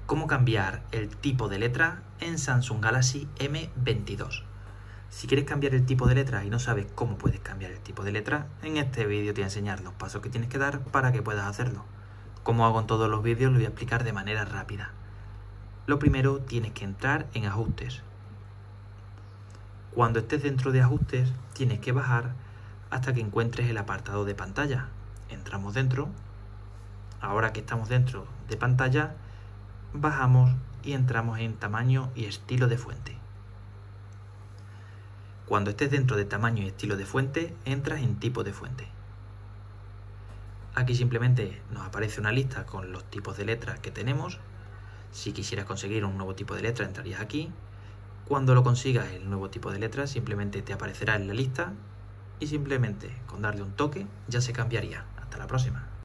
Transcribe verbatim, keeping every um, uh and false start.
cómo cambiar el tipo de letra en Samsung Galaxy eme veintidós. Si quieres cambiar el tipo de letra y no sabes cómo puedes cambiar el tipo de letra, en este vídeo te voy a enseñar los pasos que tienes que dar para que puedas hacerlo. Como hago en todos los vídeos, lo voy a explicar de manera rápida. Lo primero, tienes que entrar en ajustes. Cuando estés dentro de ajustes, tienes que bajar hasta que encuentres el apartado de pantalla. Entramos dentro. Ahora que estamos dentro de pantalla, bajamos y entramos en tamaño y estilo de fuente. Cuando estés dentro de tamaño y estilo de fuente, entras en tipo de fuente. Aquí simplemente nos aparece una lista con los tipos de letras que tenemos. Si quisieras conseguir un nuevo tipo de letra, entrarías aquí. Cuando lo consigas el nuevo tipo de letra, simplemente te aparecerá en la lista y simplemente con darle un toque ya se cambiaría. Hasta la próxima.